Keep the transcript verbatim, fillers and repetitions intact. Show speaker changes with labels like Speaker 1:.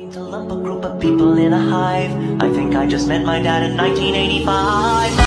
Speaker 1: To lump a group of people in a hive. I think I just met my dad in nineteen eighty-five.